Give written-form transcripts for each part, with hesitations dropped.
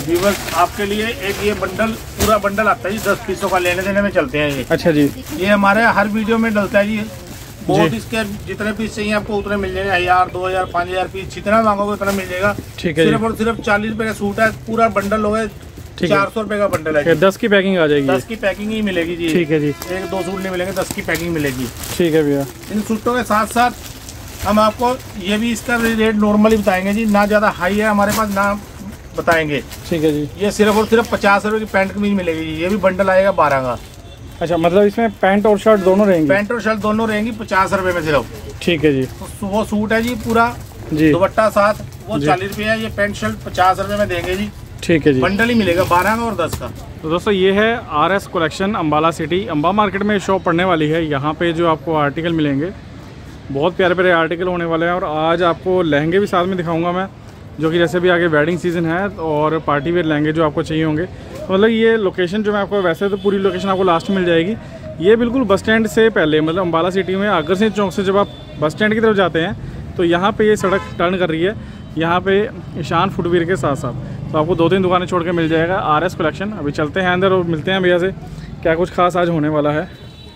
Viewers आपके लिए एक ये बंडल, पूरा बंडल आता है जी, 10 पीसों का लेने देने में चलते हैं ये। अच्छा जी। ये हमारे हर वीडियो में डलता है जी। बहुत इसके जितने पीस चाहिए आपको उतने मिल जाएंगे। 1000, 2000, 5000 पीस जितना मांगोगे उतना मिल जाएगा। ठीक है। सिर्फ और सिर्फ 40 रुपए का सूट है, पूरा बंडल होगा 400 रुपए का बंडल है। 10 की पैकिंग आ जाएगी। 10 की पैकिंग ही मिलेगी जी। ठीक है जी। 1-2 सूट नहीं मिलेंगे, 10 की पैकिंग मिलेगी। ठीक है भैया। इन सूटों के साथ साथ हम आपको ये भी इसका रेट नॉर्मली बताएंगे जी, ना ज्यादा हाई है हमारे पास ना बताएंगे। ठीक है जी। ये सिर्फ और सिर्फ 50 रुपए की पैंट कमीज मिलेगी जी। ये भी बंडल आएगा 12 का। अच्छा, मतलब इसमें पैंट और शर्ट दोनों रहेंगी? पैंट और शर्ट दोनों रहेंगी 50 रुपए में सिर्फ। ठीक है जी। तो वो सूट है जी पूरा जी, दुपट्टा साथ, वो 40 रुपए है। ये पैंट शर्ट 50 रुपए में देंगे जी। ठीक है जी। बंडल ही मिलेगा 12 का और 10 का। तो दोस्तों ये है RS collection, Ambala city, Amba market में शॉप पड़ने वाली है। यहाँ पे जो आपको आर्टिकल मिलेंगे बहुत प्यारे प्यारे आर्टिकल होने वाले हैं। और आज आपको लहंगे भी साथ में दिखाऊंगा मैं, जो कि जैसे भी आगे वेडिंग सीज़न है और पार्टी वेयर लहंगे जो आपको चाहिए होंगे। तो मतलब ये लोकेशन जो मैं आपको, वैसे तो पूरी लोकेशन आपको लास्ट में मिल जाएगी। ये बिल्कुल बस स्टैंड से पहले, मतलब अम्बाला सिटी में अग्रसेन चौक से जब आप बस स्टैंड की तरफ जाते हैं तो यहाँ पे ये सड़क टर्न कर रही है। यहाँ पे ईशान फुटवियर के साथ साथ तो आपको 2-3 दुकानें छोड़ के मिल जाएगा RS कलेक्शन। अभी चलते हैं अंदर और मिलते हैं भैया से क्या कुछ खास आज होने वाला है।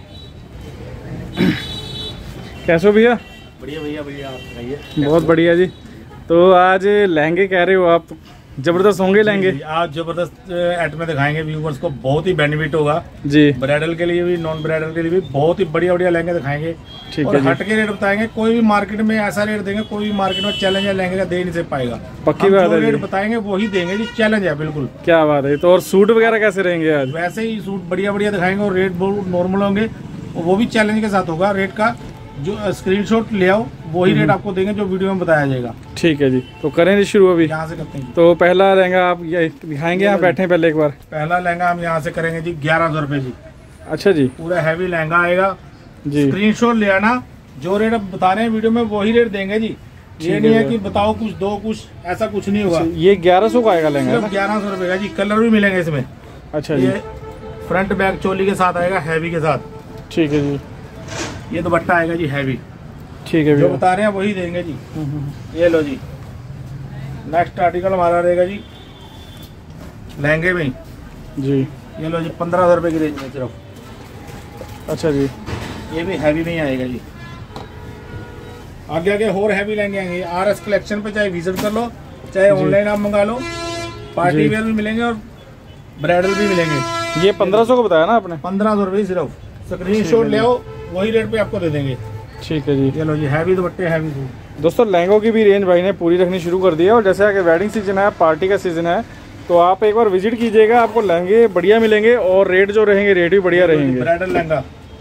कैसे हो भैया? बढ़िया भैया, बढ़िया। आप बताइए। बहुत बढ़िया जी। तो आज लहंगे कह रहे हो आप, जबरदस्त होंगे लहंगे? आज जबरदस्त एट में दिखाएंगे व्यूवर्स को, बहुत ही बेनिफिट होगा जी। ब्राइडल के लिए भी, नॉन ब्राइडल के लिए भी बहुत ही बढ़िया बढ़िया लहंगे दिखाएंगे। ठीक और है। हट के रेट बताएंगे। कोई भी मार्केट में ऐसा रेट देंगे, कोई भी मार्केट में चैलेंज है लहंगे का, दे नहीं से पाएगा। पक्की बात है। रेट बताएंगे वही देंगे जी, चैलेंज है बिल्कुल। क्या बात है। तो और सूट वगैरह कैसे रहेंगे आज? वैसे ही सूट बढ़िया बढ़िया दिखाएंगे और रेट बहुत नॉर्मल होंगे। वो भी चैलेंज के साथ होगा। रेट का जो स्क्रीनशॉट ले आओ वही रेट आपको देंगे जो वीडियो में बताया जाएगा। ठीक है जी। तो करें जी शुरू अभी? यहाँ से करते हैं। तो पहला लहंगा आप ये दिखाएंगे? यहाँ बैठे पहले एक बार। पहला लहंगा हम यहाँ से करेंगे जी 1100 रुपए जी। अच्छा जी। पूरा हैवी लहंगा आएगा जी। स्क्रीनशॉट ले आना, जो रेट आप बता रहे हैं वीडियो में वही रेट देंगे जी। ये नहीं है कि बताओ कुछ दो कुछ, ऐसा कुछ नहीं होगा। ये 1100 का आएगा लहंगा? 1100 रुपए का जी। कलर भी मिलेंगे इसमें। अच्छा जी। ये फ्रंट बैक चोली के साथ आएगा, हैवी के साथ। ठीक है जी। ये दुपट्टा आएगा जी हैवी। ठीक है, जो बता रहे हैं वही देंगे जी। ये लो जी। नेक्स्ट आर्टिकल हमारा रहेगा जी लहंगे में जी। ये लो जी 1500 रुपए की रेंज में सिर्फ। अच्छा जी। ये भी हैवी में ही आएगा जी। आगे आगे और हैवी लहंगे आएंगे। RS कलेक्शन पे चाहे विजिट कर लो, चाहे ऑनलाइन आप मंगा लो। पार्टी वेयर भी मिलेंगे और ब्राइडल भी मिलेंगे। ये 1500 को बताया ना आपने? 1500 रुपए सिर्फ। स्क्रीनशॉट ले आओ, वही रेट पे आपको दे देंगे। ठीक है जी। ये लो जी हैवी दुपट्टे, हैवी सूट। दोस्तों लहंगों की भी रेंज भाई ने पूरी रखनी शुरू कर दी है। और जैसे कि वेडिंग सीजन है, पार्टी का सीजन है, तो आप एक बार विजिट कीजिएगा, आपको लहंगे बढ़िया मिलेंगे और रेट जो रहेंगे रेट भी बढ़िया रहेंगे। ब्राइडल लहंगा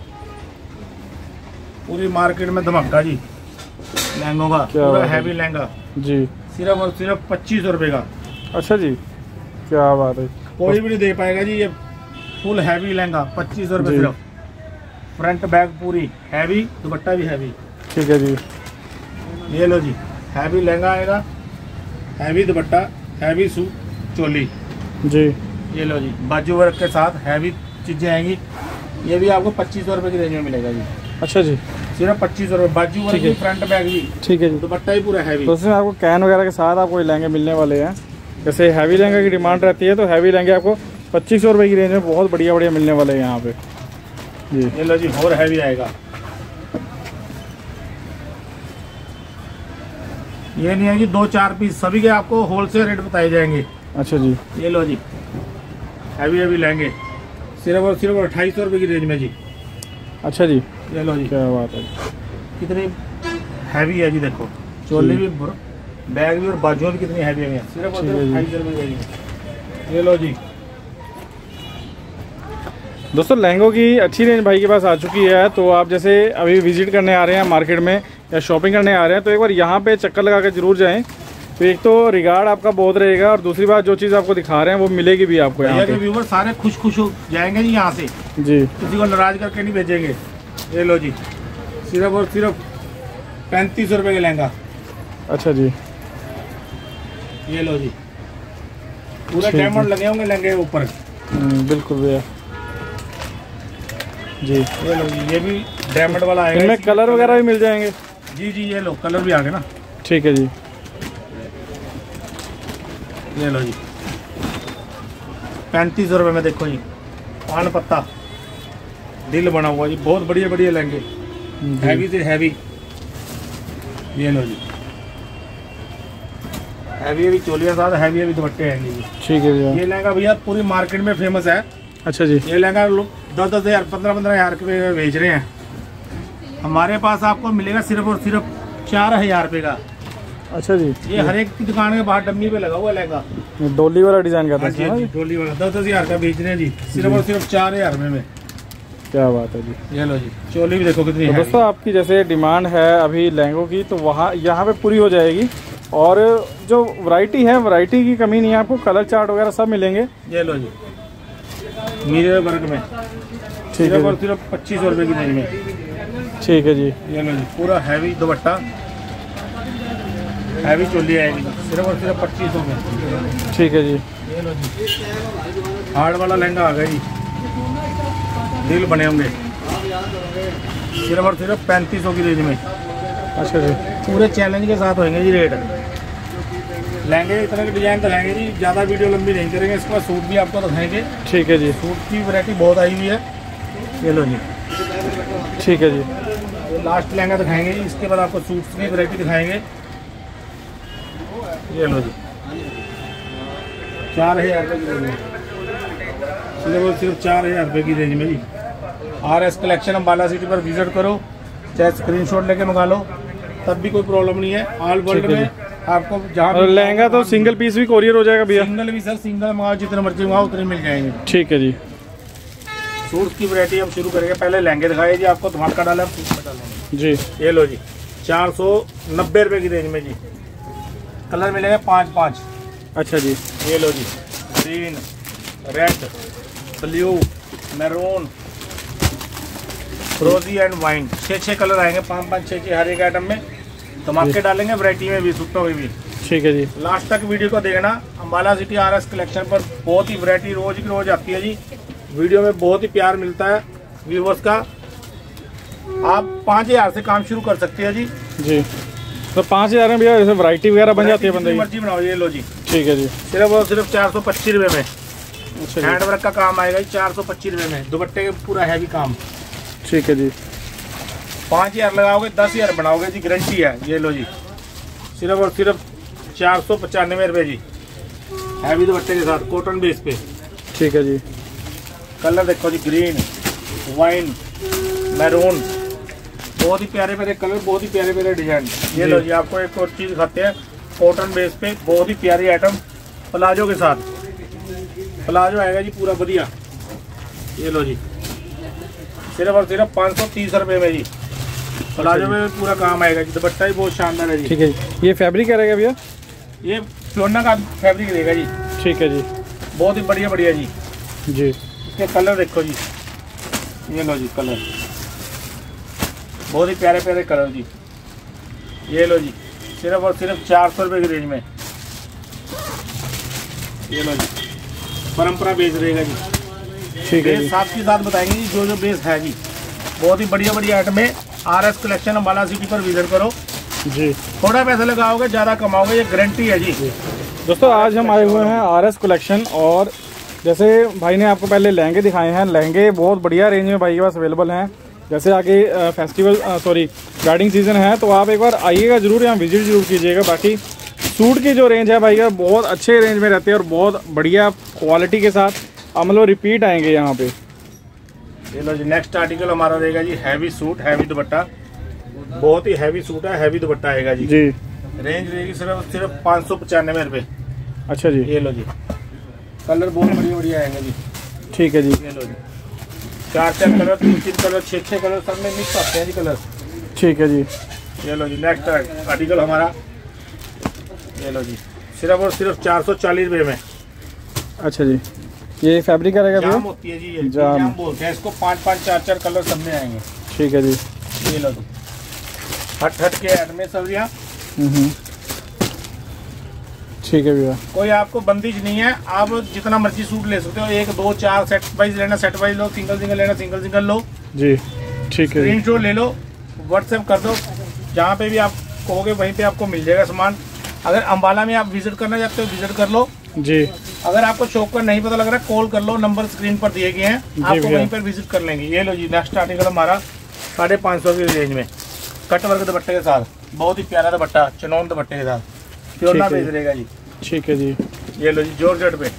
पूरी मार्केट में धमाका जी लहंगों का। पूरा हैवी लहंगा जी, सिर्फ और सिर्फ 2500 रुपए का। अच्छा जी, क्या बात है। कोई भी नहीं दे पाएगा जी। ये फुल हैवी लहंगा 2500 रुपए सिर्फ। फ्रंट बैक पूरी हैवी, दुपट्टा भी हैवी। ठीक है जी। ये लो जी हैवी लहंगा आएगा, heavy dupatta, heavy suit choli जी। ये लो जी बाजू वर्क के साथ हैवी चीजें आएंगी। ये भी आपको 2500 रुपए की रेंज में मिलेगा जी। अच्छा जी, सिर्फ 2500 रुपए। बाजू वर्क भी, फ्रंट बैक भी। ठीक है जी। दुपट्टा भी पूरा हैवी। तो उसमें आपको कैन वगैरह के साथ आपको लहंगे मिलने वाले हैं। जैसे हैवी लहंगे की डिमांड रहती है तो हैवी लहंगे आपको 2500 रुपए की रेंज में बहुत बढ़िया बढ़िया मिलने वाले हैं यहाँ पे जी। ये लो जी और हैवी आएगा। ये नहीं है कि 2-4 पीस, सभी के आपको होलसेल रेट बताए जाएंगे। अच्छा जी। ये लो जी हैवी हैवी लहंगे सिर्फ और सिर्फ 2800 रुपए की रेंज में जी। अच्छा जी। ये लो जी, क्या बात है, कितनी हैवी है जी। देखो चोली भी, बैग भी और बाजुओं भी कितनी हैवी है। सिर्फ और सिर्फ 2800 रुपए की। ये लो जी। दोस्तों लहंगों की अच्छी रेंज भाई के पास आ चुकी है। तो आप जैसे अभी विजिट करने आ रहे हैं मार्केट में या शॉपिंग करने आ रहे हैं तो एक बार यहाँ पे चक्कर लगा कर जरूर जाएं। तो एक तो रिगार्ड आपका बहुत रहेगा और दूसरी बात जो चीज़ आपको दिखा रहे हैं वो मिलेगी भी आपको यहाँ पे। व्यूअर सारे खुश हो जाएंगे जी यहाँ से जी, किसी को नाराज करके नहीं भेजेंगे। ये लो जी सिर्फ और सिर्फ 3500 रुपये का लहंगा। अच्छा जी। ये लो जी पूरे डायमंड लगे होंगे लहंगे के ऊपर। बिल्कुल भैया जी। ये लो जी, ये भी डायमंड वाला आएगा। इनमें कलर वगैरह भी मिल जाएंगे? जी जी, ये लो कलर भी आ गए ना। ठीक है जी। ये लो जी 3500 रुपये में। देखो जी पान पत्ता दिल बना हुआ जी, बहुत बढ़िया बढ़िया लहंगे, हैवी से हैवी। ये लो जी, हैवी हैवी चोलियाँ साथ हैवी हैवी दुपट्टे हैं जी। ठीक है भैया। ये लहंगा भैया पूरी मार्केट में फेमस है। अच्छा जी। ये लहंगा लोग 10-10 हज़ार 15-15 हज़ार के बेच रहे हैं, हमारे पास आपको मिलेगा सिर्फ और सिर्फ 4000 रुपये का। अच्छा जी। ये हर एक की दुकान के बाहर डम्मी पे लगा हुआ लहंगा, डोली वाला डिजाइन का था। डोली वाला 10-10 हज़ार का बेच रहे हैं जी, सिर्फ और सिर्फ 4000 रुपये में। क्या बात है जी। ये लो जी, चोली भी देखो कितनी है। दोस्तों आपकी जैसे डिमांड है अभी लहंगों की, तो वहाँ यहाँ पे पूरी हो जाएगी। और जो वैरायटी है, वैरायटी की कमी नहीं है, आपको कलर चार्ट वगैरह सब मिलेंगे। ये लो जी, मीरे वर्क में सिर्फ और सिर्फ 2500 रुपये की रेंज में। ठीक है जी। ये लो जी, पूरा हैवी दुपट्टा, हैवी चोली आएगी सिर्फ और सिर्फ 2500 में। ठीक है जी। ये लो जी, हार्ड वाला लहंगा आ गया जी, दिल बने होंगे, सिर्फ और सिर्फ 3500 की रेंज में। अच्छा जी। पूरे चैलेंज के साथ होंगे जी रेट। लहंगे इतने के डिजाइन दिखाएंगे जी, ज़्यादा वीडियो लंबी नहीं करेंगे। इसके बाद सूट भी आपको दिखाएंगे। ठीक है जी। सूट की वैरायटी बहुत आई हुई है। ये लो जी, ठीक है जी। ये लास्ट लहंगा दिखाएंगे जी, इसके बाद आपको सूट्स की वैरायटी दिखाएंगे। ये लो जी, 4000 रुपये की रेंज में, सिर्फ 4000 रुपये की रेंज में जी। RS कलेक्शन अम्बाला सिटी पर विजिट करो, चाहे स्क्रीनशॉट लेके मंगा लो, तब भी कोई प्रॉब्लम नहीं है। ऑल वर्ल्ड में आपको जहाँ और लहंगा तो सिंगल पीस भी कोरियर हो जाएगा भैया? सिंगल भी सर, सिंगल मंगाओ, जितने मर्जी मंगाओ उतने मिल जाएंगे। ठीक है जी। सूट्स की वैरायटी हम शुरू करेंगे, पहले लहंगे दिखाए जी आपको, धमाका डाला सूट में डालेंगे जी। ये लो जी, 490 रुपये की रेंज में जी। कलर मिलेगा 5-5। अच्छा जी। ये लो जी, ग्रीन, रेड, ब्लू, मैरून, फ्रोजी एंड वाइन, 6 कलर आएंगे, 5-5 6 हर एक आइटम में। धमाके डालेंगे वैरायटी में भी, सूटों में भी। ठीक है जी। लास्ट तक वीडियो को देखना। अम्बाला सिटी RS कलेक्शन पर बहुत ही वैरायटी रोज की रोज आती है जी। वीडियो में बहुत ही प्यार मिलता है व्यूवर्स का। आप 5000 से काम शुरू कर सकते हैं जी। जी, तो 5000 में भैया जैसे वैरायटी वगैरह बन जाती है बंदे की? मर्जी बनाओ। ये लो जी, ठीक है जी। सिर्फ और सिर्फ 425 रुपये में। अच्छा, हैंड वर्क का काम आएगा जी, 425 रुपये में। दुपट्टे का पूरा हैवी काम। ठीक है जी। 5000 लगाओगे 10,000 बनाओगे जी, गारंटी है। ये लो जी, सिर्फ और सिर्फ 495 रुपये जी, हैवी दुपट्टे के साथ, कॉटन बेस पे। ठीक है जी। कलर देखो जी, ग्रीन, वाइन, मैरून, बहुत ही प्यारे प्यारे कलर, बहुत ही प्यारे प्यारे डिजाइन। ये लो जी, आपको एक और चीज़ दिखाते हैं, कॉटन बेस पे बहुत ही प्यारी आइटम, प्लाजो के साथ। प्लाजो आएगा जी पूरा बढ़िया। ये लो जी, सिर्फ और सिर्फ 530 रुपये में जी। प्लाजो में पूरा काम आएगा जी, दुपट्टा भी बहुत शानदार है जी। ठीक है जी। ये फैब्रिक क्या रहेगा भैया? ये फ्लोना का फैब्रिक रहेगा जी। ठीक है जी। बहुत ही बढ़िया बढ़िया जी। जी, इसके कलर देखो जी, ये लो जी कलर, बहुत ही प्यारे प्यारे कलर जी। ये लो जी, सिर्फ और सिर्फ 400 रुपये की रेंज में। ये लो जी, परंपरा बेस रहेगा जी। ठीक है जी। बेस साथ के साथ बताएंगे जी, जो जो बेस है जी। बहुत ही बढ़िया बढ़िया आइटम है। RS कलेक्शन अम्बाला सिटी पर विजिट करो जी। थोड़ा पैसा लगाओगे ज़्यादा कमाओगे, ये गारंटी है जी। दोस्तों आज हम आए हुए हैं RS कलेक्शन, और जैसे भाई ने आपको पहले लहंगे दिखाए हैं, लहंगे बहुत बढ़िया रेंज में भाई के पास अवेलेबल हैं। जैसे आगे फेस्टिवल वेडिंग सीज़न है, तो आप एक बार आइएगा ज़रूर, यहाँ विजिट जरूर कीजिएगा। बाकी सूट की जो रेंज है भाई का, बहुत अच्छे रेंज में रहते हैं और बहुत बढ़िया क्वालिटी के साथ, मतलब रिपीट आएंगे यहाँ पे। ये लो जी, नेक्स्ट आर्टिकल हमारा रहेगा जी, हैवी सूट, हैवी दुपट्टा। बहुत ही हैवी सूट है, हैवी दुपट्टा आएगा जी। रेंज रहेगी सिर्फ 595 रुपये। अच्छा जी। ये लो जी, कलर बहुत बढ़िया बढ़िया आएंगे जी। ठीक है जी। ये लो जी, 4 कलर, 3 कलर, 6 कलर, सब में मिक्स आते हैं जी कलर। ठीक है जी। ये लो जी, नेक्स्ट आर्टिकल हमारा, ये लो जी, सिर्फ और सिर्फ 440 रुपये में। अच्छा जी। ये फैब्रिक का रहेगा जाम होती है जी, ये जाम बोलते हैं इसको। 5-5, 4-4 कलर सब में आएंगे। ठीक है जी। ये लो जी, हट के ऐड में सब्जियाँ। ठीक है भैया। कोई आपको बंदिश नहीं है, आप जितना मर्जी सूट ले सकते हो। 1, 2, 4 सेट वाइज लेना, सेट वाइज लो, सिंगल लेना, सिंगल लो जी। ठीक है। स्क्रीनशॉट ले लो, व्हाट्सएप कर दो, जहाँ पे भी आप कहोगे वहीं पे आपको मिल जाएगा सामान। अगर अम्बाला में आप विजिट करना चाहते हो विजिट कर लो जी। अगर आपको शॉप का नहीं पता लग रहा, कॉल कर लो, नंबर स्क्रीन पर दिए गए हैं, आपको वहीं पर विजिट कर लेंगे। ये लो जी, नेक्स्ट आर्टिकल हमारा 550 की रेंज में कट वर्क दुपट्टे के साथ, बहुत ही प्यारा दुपट्टा, चनौन दुपट्टे के साथ, प्योर ना बेच रहेगा जी। ठीक है जी। ये लो जी, जॉर्जेट पे,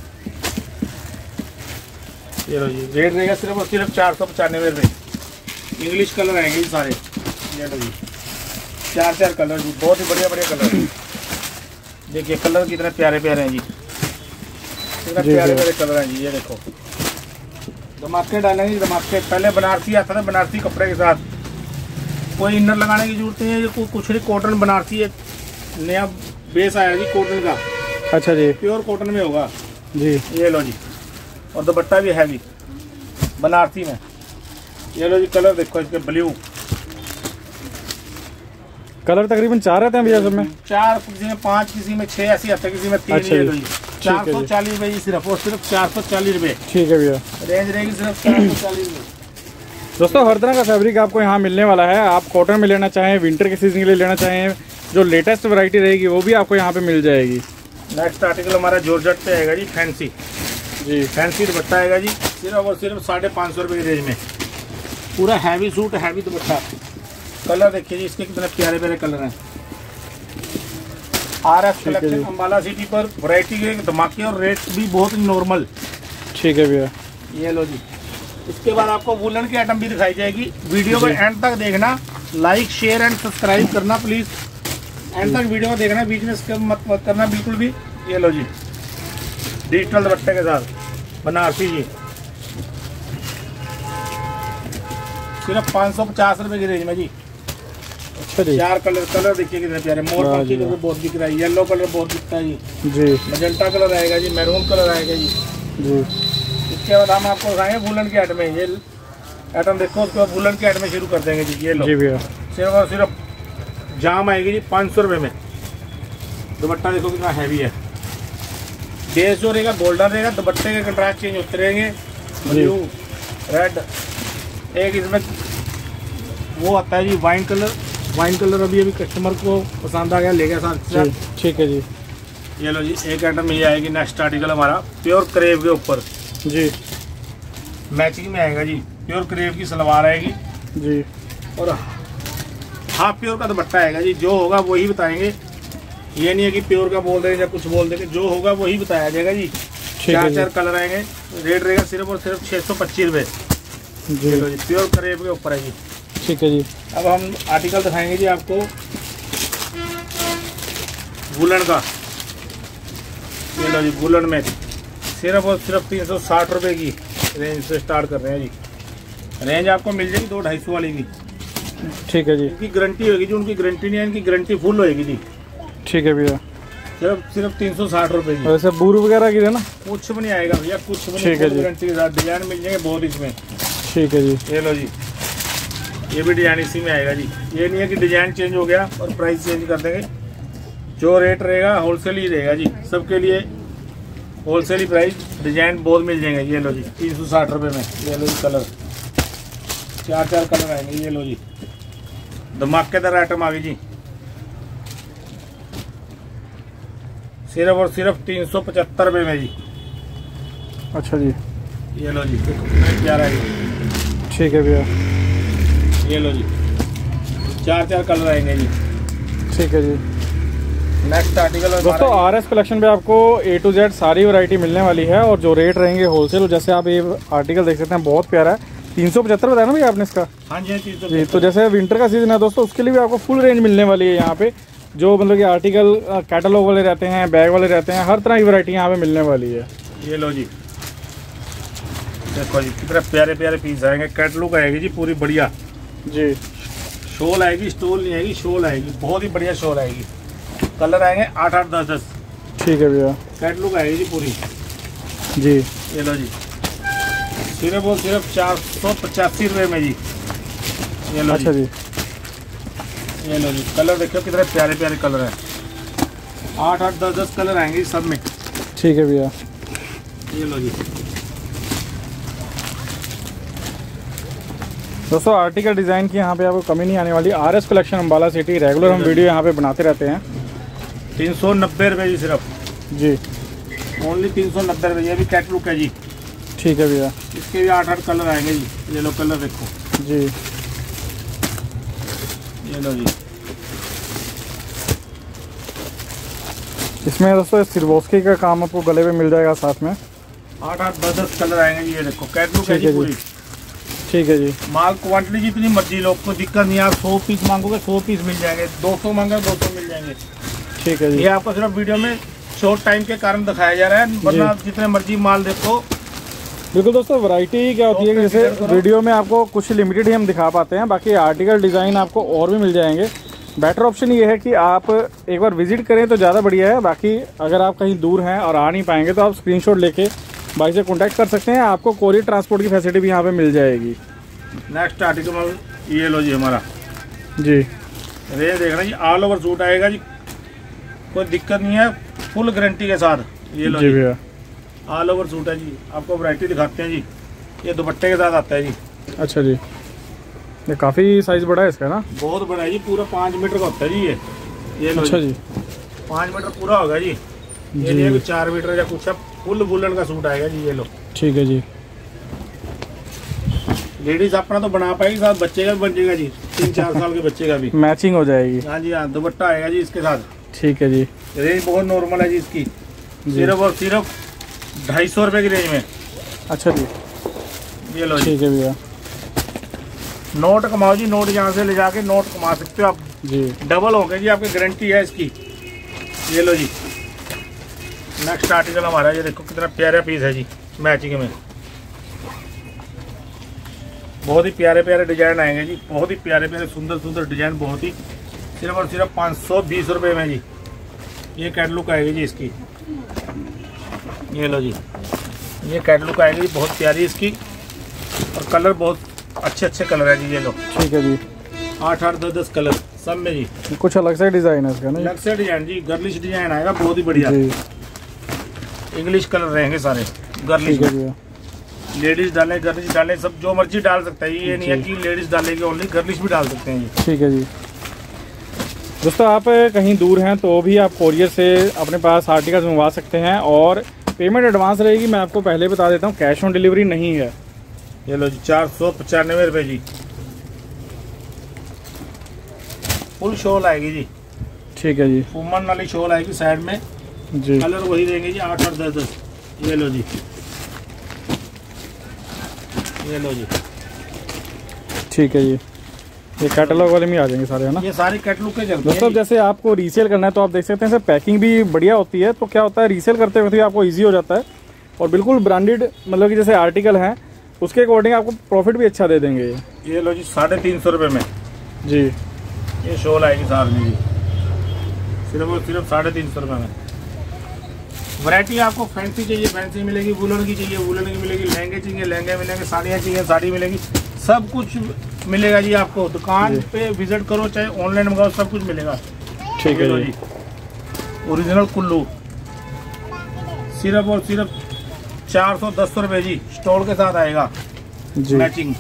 ये लो जी, रेट रहेगा सिर्फ और सिर्फ 495 रुपये। इंग्लिश कलर आएंगे जी सारे। ये लो जी, 4 कलर जी, बहुत ही बढ़िया बढ़िया कलर। देखिए कलर कितने प्यारे प्यारे हैं जी, कितने प्यारे प्यारे कलर हैं जी। ये देखो धमाके डालेंगे, धमाके। पहले बनारसी आता था, बनारसी कपड़े के साथ, कोई इनर लगाने की जरूरत नहीं है, कुछ नहीं, कॉटन बनारसी है, नया बेस आया जी कॉटन का। अच्छा जी, प्योर कॉटन में होगा जी। ये लो जी, और दुपट्टा भी हैवी बनारसी में। ये लो जी, कलर देखो इसके, ब्लू कलर तकरीबन 4 रहते हैं भैया सब में, 4, किसी में 5, किसी में 6 ऐसी आते हैं, किसी में 3। अच्छा, ये लो जी, 440 रुपये जी, सिर्फ और सिर्फ 440 रुपये। ठीक है भैया, रेंज रहेगी सिर्फ 440 रुपये। दोस्तों हर तरह का फैब्रिक आपको यहाँ मिलने वाला है। आप कॉटन में लेना चाहें, विंटर के सीजन के लिए लेना चाहें, जो लेटेस्ट वैरायटी रहेगी वो भी आपको यहाँ पे मिल जाएगी। नेक्स्ट आर्टिकल हमारा जॉर्जेट पे आएगा जी, फैंसी जी, फैंसी दुपट्टा आएगा जी, सिर्फ और सिर्फ 550 रुपये की रेंज में। पूरा heavy suit, heavy dupatta. Colour देखिए जी इसके कितने प्यारे प्यारे कलर हैं। RS कलेक्शन अम्बाला सिटी पर, वैरायटी के धमाके और रेट भी बहुत नॉर्मल। ठीक है भैया। ये लो जी, इसके बाद आपको वुलन की आइटम भी दिखाई जाएगी। वीडियो को एंड तक देखना, लाइक शेयर एंड सब्सक्राइब करना प्लीज। एंड तक वीडियो को देखना, बीच में स्किप मत करना बिल्कुल भी। ये लो जी, डिजिटल दुपट्टे के साथ बनारसी जी, सिर्फ 550 रुपये की रेंज में जी। अच्छा जी, 4 कलर देखिए कितने प्यारे। मोर पंखी कलर बहुत दिख रहा है, येलो कलर बहुत दिखता है जी, मजेंटा कलर आएगा जी, मैरून कलर आएगा जी। इसके बाद हम आपको दिखाएंगे वुलन की आइटम। ये आइटम देखो, उसके बाद वुलन की आइटम शुरू कर देंगे जी। ये लो जी भैया, सिर्फ और सिर्फ जाम आएगी जी 500 रुपये में। दुपट्टा देखो कितना हैवी है, बेस जो रहेगा गोल्डन रहेगा, दुपट्टे के कंट्रास्ट चेंज होते रहेंगे, ब्लू, रेड। एक इसमें वो आता है जी वाइन कलर, वाइन कलर अभी कस्टमर को पसंद आ गया, ले गया साथ। ठीक है जी। ये लो जी, एक आइटम ये आएगी नेक्स्ट आर्टिकल हमारा, प्योर क्रेव के ऊपर जी, मैचिंग में आएगा जी। प्योर क्रेव की सलवार आएगी जी, और हाफ प्योर का दुपट्टा आएगा जी। जो होगा वही बताएंगे, ये नहीं है कि प्योर का बोल देंगे या कुछ बोल देंगे, जो होगा वही बताया जाएगा जी। 4 कलर आएंगे, रेट रहेगा सिर्फ और सिर्फ 625 रुपये जी। प्योर क्रेव के ऊपर है जी। ठीक है जी। अब हम आर्टिकल दिखाएंगे जी आपको वुलन का। ये लो जी, वुलन में सिर्फ और सिर्फ 360 रुपये की रेंज से स्टार्ट कर रहे हैं जी। रेंज आपको मिल जाएगी 200-250 वाली की। ठीक है जी। इनकी गारंटी होगी जी, उनकी गारंटी नहीं है, इनकी गारंटी फुल होगी जी। ठीक है भैया, सिर्फ 360 रुपये की। वैसे बूर वगैरह की ना कुछ भी नहीं आएगा भैया, कुछ भी नहीं। गारंटी के साथ डिजाइन मिल जाएंगे बहुत इसमें। ठीक है जी। ये लो जी, ये भी डिजाइन इसी में आएगा जी। ये नहीं है कि डिजाइन चेंज हो गया और प्राइस चेंज कर देंगे, जो रेट रहेगा होलसेल ही रहेगा जी, सबके लिए होलसेल ही प्राइस। डिजाइन बहुत मिल जाएंगे। ये लो जी, 360 रुपये में। ये लो जी, कलर 4 कलर आएंगे। ये लो जी, धमाकेदार आइटम आ गई जी, सिर्फ और सिर्फ 375 रुपये में जी। अच्छा जी। ये लो जी, प्यारा है जी। ठीक है भैया। ये लो जी, 4 कलर आएंगे जी। ठीक है जी। नेक्स्ट आर्टिकल दोस्तों, RS कलेक्शन पे आपको A to Z सारी वैरायटी मिलने वाली है, और जो रेट रहेंगे होलसेल। जैसे आप ये आर्टिकल देख सकते हैं, बहुत प्यारा है। 375 बताया ना भैया आपने इसका? हाँ जी, 375 जी। तो जैसे विंटर का सीजन है दोस्तों, उसके लिए भी आपको फुल रेंज मिलने वाली है यहाँ पे। जो मतलब कि आर्टिकल कैटलॉग वाले रहते हैं, बैग वाले रहते हैं, हर तरह की वैरायटी यहाँ पे मिलने वाली है। ये लो जी, देखो जी कितने प्यारे प्यारे पीस आएंगे। कैटलॉग आएगी जी पूरी बढ़िया जी। शॉल आएगी, स्टोल नहीं आएगी, शॉल आएगी, बहुत ही बढ़िया शॉल आएगी। कलर आएंगे 8-8, 10-10। ठीक है भैया। कैटलॉग आएगी जी पूरी जी। ये लो जी, सिर्फ और सिर्फ 485 रुपये में जी। ये लो। अच्छा जी। ये लो जी, कलर देखो कितने प्यारे प्यारे कलर हैं। 8-8, 10-10 कलर आएंगे सब में। ठीक है भैया। ये लो जी दोस्तों, आर्टिकल डिज़ाइन की यहाँ पे आपको कमी नहीं आने वाली। RS collection Ambala city, regular हम वीडियो यहाँ पे बनाते रहते हैं। 390 रुपये जी सिर्फ जी। ओनली 390 रुपये। ये भी कैटलुक है जी। ठीक है भैया। इसके भी 8-8 कलर आएंगे जी। ये लो कलर देखो जी। ये लो जी। इसमें दोस्तों सिरवोस्की का काम आपको गले पे मिल जाएगा साथ में। 8-8 10-10 कलर आएंगे जी। ये देखो कैटलुक है जी पूरी। ठीक है जी। माल क्वांटिटी जितनी मर्जी लो, कोई दिक्कत नहीं है। आप 100 पीस मांगोगे 100 पीस मिल जाएंगे, 200 मांगोगे 200 मिल जाएंगे। ठीक है जी। ये आपको सिर्फ वीडियो में शॉर्ट टाइम के कारण दिखाया जा रहा है, वरना आप जितने मर्जी माल देखो। बिल्कुल दोस्तों, वैरायटी क्या होती है कि जैसे वीडियो में आपको कुछ लिमिटेड ही हम दिखा पाते हैं, बाकी आर्टिकल डिज़ाइन आपको और भी मिल जाएंगे। बेटर ऑप्शन ये है कि आप एक बार विजिट करें तो ज़्यादा बढ़िया है। बाकी अगर आप कहीं दूर हैं और आ नहीं पाएंगे तो आप स्क्रीनशॉट लेके भाई से कॉन्टैक्ट कर सकते हैं। आपको कोरियर ट्रांसपोर्ट की फैसिलिटी भी यहाँ पे मिल जाएगी। नेक्स्ट आर्टिकल ये लो जी हमारा जी। रेंज देखना जी, ऑल ओवर सूट आएगा जी, कोई दिक्कत नहीं है, फुल गारंटी के साथ। ये लो जी भैया, ऑल ओवर सूट है जी। आपको वैरायटी दिखाते हैं जी। ये दुपट्टे के साथ आता है जी। अच्छा जी। ये काफ़ी साइज़ बड़ा है इसका ना? बहुत बड़ा है जी, पूरा 5 मीटर का होता है जी ये लो। अच्छा जी। 5 मीटर पूरा होगा जी। ये नहीं है कि 4 मीटर या कुछ, फुल वुलन का सूट आएगा जी। ये लो। ठीक है जी। लेडीज अपना तो बना पाएगी, साथ बच्चे का भी बन जाएगा जी। 3-4 साल के बच्चे का भी मैचिंग हो जाएगी। हाँ जी हाँ, दुपट्टा आएगा जी इसके साथ। ठीक है जी। रेंज बहुत नॉर्मल है जी इसकी, सिर्फ और सिर्फ 250 रुपये की रेंज में। अच्छा जी। ये लो जी। ठीक है भैया। नोट कमाओ जी, नोट यहाँ से ले जाके नोट कमा सकते हो आप जी। डबल हो गए जी, आपकी गारंटी है इसकी। ये लो जी। नेक्स्ट आर्टिकल हमारा, ये देखो कितना प्यारा पीस है जी, मैचिंग में। बहुत ही प्यारे प्यारे डिजाइन आएंगे जी, बहुत ही प्यारे प्यारे सुंदर सुंदर डिजाइन, बहुत ही सिर्फ और सिर्फ 520 रुपये में जी। ये कैटलुक आएगी जी इसकी। ये लो जी, ये कैटलुक आएगी जी, बहुत प्यारी इसकी, और कलर बहुत अच्छे अच्छे कलर है जी। ये लो। ठीक है जी। 8-8 10-10 कलर सब में जी। कुछ अलग से डिजाइन है इसका ना? अलग से डिजाइन जी, गर्लिश डिजाइन आएगा, बहुत ही बढ़िया। इंग्लिश कलर रहेंगे सारे गर्लिश में। लेडीज डालें गर्लिश डालें, सब जो मर्जी डाल सकता है। ये नहीं है कि लेडीज डालेगी ओनली, गर्लिश भी डाल सकते हैं जी। ठीक है जी। दोस्तों, आप कहीं दूर हैं तो भी आप कोरियर से अपने पास आर्टिकल्स मंगवा सकते हैं, और पेमेंट एडवांस रहेगी। मैं आपको पहले बता देता हूँ, कैश ऑन डिलीवरी नहीं है। ये लो जी, 495 रुपये जी। फुल शॉल आएगी जी। ठीक है जी। फूमन वाली शॉल आएगी साइड में जी। कलर वही रहेंगे जी, 8 और 10-10। ये लो जी। ये लो जी। ठीक है जी। ये कैटलॉग वाले में आ जाएंगे सारे, है ना? ये सारे कैटलॉग के चलते हैं। दोस्तों, जैसे आपको रीसेल करना है तो आप देख सकते हैं सर, पैकिंग भी बढ़िया होती है। तो क्या होता है, रीसेल करते वक्त आपको ईजी हो जाता है, और बिल्कुल ब्रांडेड, मतलब कि जैसे आर्टिकल हैं उसके अकॉर्डिंग आपको प्रॉफिट भी अच्छा दे देंगे। ये लो जी, 350 रुपये में जी। ये शॉल आएगी साथ में जी, सिर्फ और सिर्फ 350 रुपये में। वैरायटी आपको फैंसी चाहिए फैंसी मिलेगी, वुलन की चाहिए वुलन की मिलेगी, लहंगे चाहिए लहंगे मिलेंगे, साड़ियाँ चाहिए साड़ी मिलेगी, सब कुछ मिलेगा जी। आपको दुकान पे विजिट करो, चाहे ऑनलाइन मंगाओ, सब कुछ मिलेगा। ठीक है जी। ओरिजिनल कुल्लू सिर्फ और सिर्फ 410 रुपये जी, स्टॉल के साथ आएगा जी। मैचिंग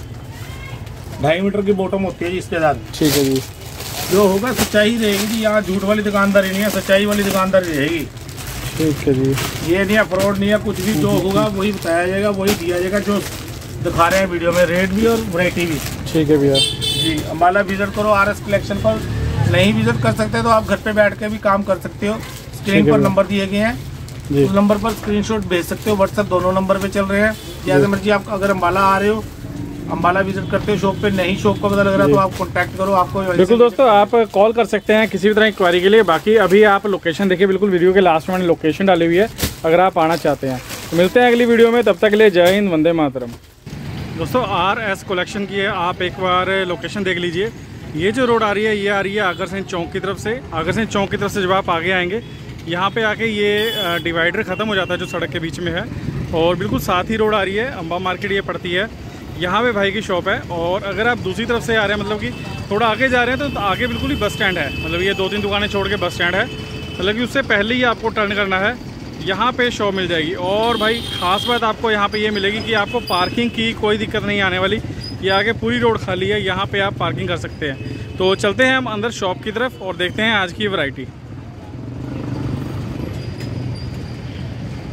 2.5 मीटर की बॉटम होती है जी इसके साथ। ठीक है जी। जो होगा सच्चाई रहेगी जी, यहाँ झूठ वाली दुकानदारी नहीं है, सच्चाई वाली दुकानदारी रहेगी। ठीक है जी। ये नहीं है फ्रॉड नहीं है कुछ भी, जो होगा वही बताया जाएगा, वही दिया जाएगा जो दिखा रहे हैं वीडियो में, रेट भी और वैरायटी भी। ठीक है भैया जी। अम्बाला विजिट करो RS कलेक्शन पर, नहीं विजिट कर सकते तो आप घर पे बैठ के भी काम कर सकते हो। स्क्रीन पर नंबर दिए गए हैं, उस नंबर पर स्क्रीनशॉट भेज सकते हो। व्हाट्सएप दोनों नंबर पे चल रहे हैं। जैसे मर्जी आप अगर अम्बाला आ रहे हो, अम्बाला विजिट करते हो शॉप पे, नहीं शॉप का पता लग रहा तो आप कांटेक्ट करो। आपको बिल्कुल दोस्तों, आप कॉल कर सकते हैं किसी भी तरह की क्वेरी के लिए। बाकी अभी आप लोकेशन देखिए, बिल्कुल वीडियो के लास्ट में लोकेशन डाली हुई है, अगर आप आना चाहते हैं तो मिलते हैं अगली वीडियो में। तब तक के लिए जय हिंद, वंदे मातरम। दोस्तों, RS कलेक्शन की है, आप एक बार लोकेशन देख लीजिए। ये जो रोड आ रही है, ये आ रही है आगरसिंह चौक की तरफ से। आगरसिंह चौक की तरफ से जब आप आगे आएंगे, यहाँ पे आके ये डिवाइडर ख़त्म हो जाता है जो सड़क के बीच में है, और बिल्कुल साथ ही रोड आ रही है, अम्बा मार्केट ये पड़ती है। यहाँ पे भाई की शॉप है। और अगर आप दूसरी तरफ से आ रहे हैं, मतलब कि थोड़ा आगे जा रहे हैं, तो आगे बिल्कुल ही बस स्टैंड है। मतलब ये 2-3 दुकानें छोड़ के बस स्टैंड है, मतलब कि उससे पहले ही आपको टर्न करना है, यहाँ पे शॉप मिल जाएगी। और भाई ख़ास बात आपको यहाँ पे ये मिलेगी कि आपको पार्किंग की कोई दिक्कत नहीं आने वाली। ये आगे पूरी रोड खाली है, यहाँ पे आप पार्किंग कर सकते हैं। तो चलते हैं हम अंदर शॉप की तरफ और देखते हैं आज की वैरायटी।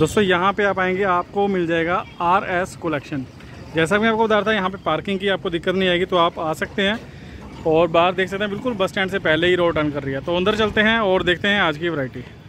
दोस्तों यहाँ पे आप आएंगे, आपको मिल जाएगा RS कलेक्शन। जैसा कि मैं आपको बता रहा था, यहाँ पे पार्किंग की आपको दिक्कत नहीं आएगी, तो आप आ सकते हैं। और बाहर देख सकते हैं बिल्कुल बस स्टैंड से पहले ही रोड टर्न कर रही है। तो अंदर चलते हैं और देखते हैं आज की वैरायटी।